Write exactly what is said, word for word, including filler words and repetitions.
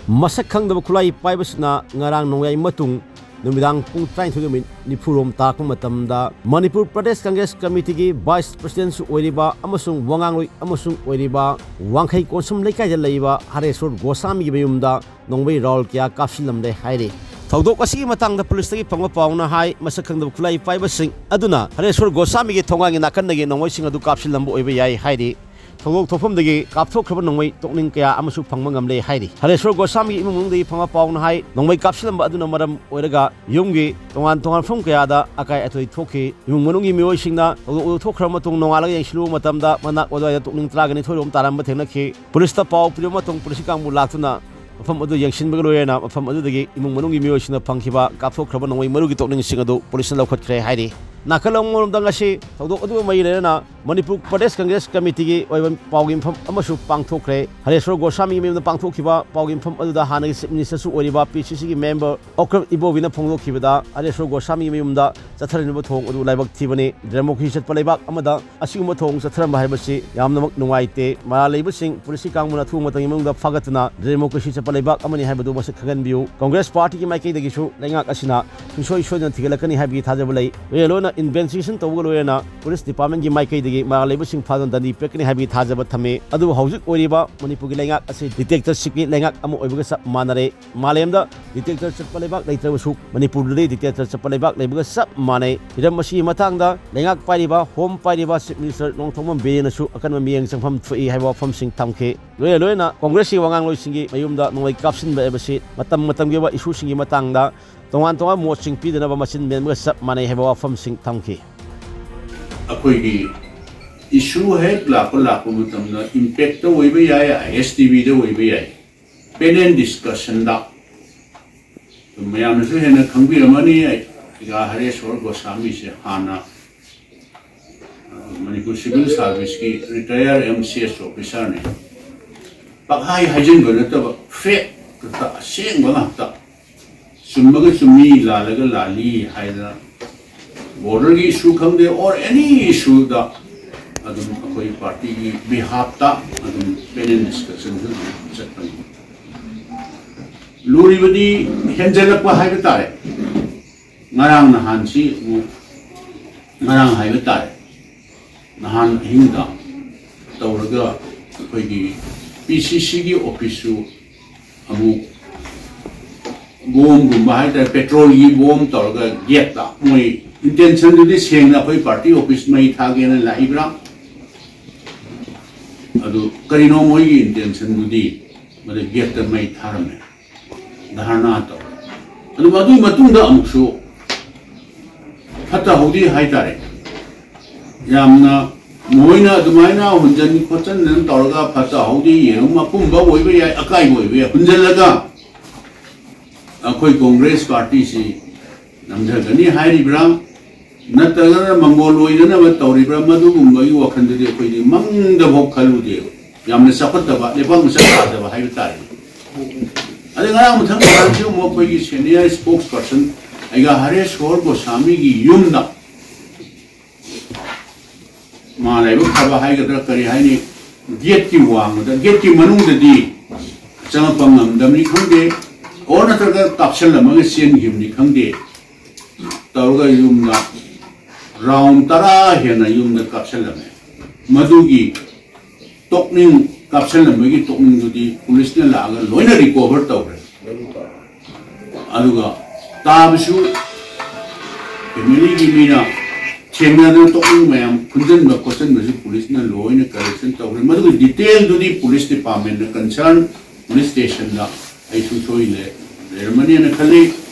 masak khangdaba khulai paibasna ngarang nongyai matung numidang pung twenty-two nipurom takma matamda Manipur Pradesh Congress Committee gi Vice President su oiriba amasung wangangloi amasung oiriba wangkhai konsum leikai da leiba Harish Goshwami gi mayumda nongmei rol kya kapshimlamle haire thawdok asi matang da police gi phangwa pauna hai masak khangdaba khulai paibasing aduna Harish Goshwami gi thongangi nakan gi nongmei sing adu kapshimlambu oiba yai haire thawdok thofam dagi kapthok khaba nongmei tokning kya amasu phangma ngamle haire Harish Goshwami imung dagi phangwa pauna hai nongmei kapshilamba aduna maram oiraga yumgi tongan tongan phum kya da akai atoi thoki yung manungi mioi singna thawdok thokhra matung nongala yang shilu matamda manak oda tokning tragani thorom taram bathena khi police ta pau prio matung police kangbu laktuna mafam adu yangshin baga loyena mafam adu dagi imung manungi mioi singna phangkhiba kapthok khaba nongmei marugi tokning sing adu police na lokhat khre haire nakalong ngom dangasi thawdok adu mai lena Manipur Pradesh Congress Committee gi oibam pawgim pham amasu pangthokre Harish Goshwami member pangthokhiba pawgim pham adu da hanagi chief minister su oiriba P C C gi member okram ibovina phongdokhibada Harish Goshwami member chatharinba thong adu laibak thibani democracy chatpa laibak amada asiguma thong chatharamba haibasi yamnamak nungaite ma leibasing policy kangmuna thu matang imungda fagatuna democracy chatpa laibak amani haibadu masak khagan biu Congress party gi maikei dagi su lengak asina sungsoi soina thigalakani haibi thajabalai welona investigation tawgaloena police department gi maikei dagi Malibusing Padon Dani Pekini Habi Tazaba Tame, Adu Housik Oriba, Manipugi Langak, as a detector Siki Langak Amo Obusa Manare, Malemda, detector Sapalebak, later was hook, Manipur detector Sapalebak, Labuga Sap Mane, Idamashi Matanga, Langak Pariba, Home Pariba, Minister Long Tomon Bayan, Su, Akanomi and some from Free Hava from Sing Tamke, Loyalona, Congressi Wangangloisu, Mayumda, no like caption by Ebersit, Matam Matangiva is shooting Matanga, Tongan Tonga watching Peter Nava Machine, Member Sap Mane Hava from Sing Tamke. Issue है लाखों लाखों में तमना impact तो वही भी आया S T V तो वही भी आया panel discussion दा तो मैं आने है ना खंबी रमनी है कि हरीश गोस्वामी से हाना मणिपुर सिविल सर्विस की retire M C S officer ने पकाई हाइजिन करने तब फेक करता सेंग बना तब सुम्मगे सुम्मी लालगे लाली हाइदा border की issue खंबे और any issue दा adum akoi party gi behalf ta adum panel discussion chatpani luri badi henjala pa hai tare ngarang nahan si ngarang hai tare nahan hinga tawraga akoi gi P C C gi office su amu bom gum hai tare petrol gi bom tawraga get ta moi intention du di seng na akoi party office mai thage na laibra adu karino moi intention mudi made get the mai tharame dharna to adu madu matung da amsu hatta hodi haitare yamna moina adumaina hunjan khochan nan torga phata hodi yem mapum ba oibe ya akai oibe hunjan laga akoi Congress party si namjagani hairi bra नतगर मंगोलोई ना बत तौरी ब्रा मधु गुंगई वखंड दे कोई दी मंग दबो खलु दे यामने सपत दबा लेबा मुसा दबा हाय तारे अरे गरा मुथंग कांजो मो कोई की सीनियर स्पोक्स पर्सन आइगा हरेश गोस्वामी की युमना माले बु खबा हाय गदर करी हाय नि गेट की वांग द गेट की मनुंग ददी चंग पंगम दमनी खंगे और नतगर काप्शन लमगे Sen गिमनी खंगे तौरगा Yamuna round tara hena yum na kapshilame madugi tokning kapshilame gi tokning dudi police na laga loina recover tawre aduga tabsu family gi mina chemna na tokning mayam kunjan ba question ba police na loina correction tawre madugi detail dudi police department na concern police station la ai su soile germany na khali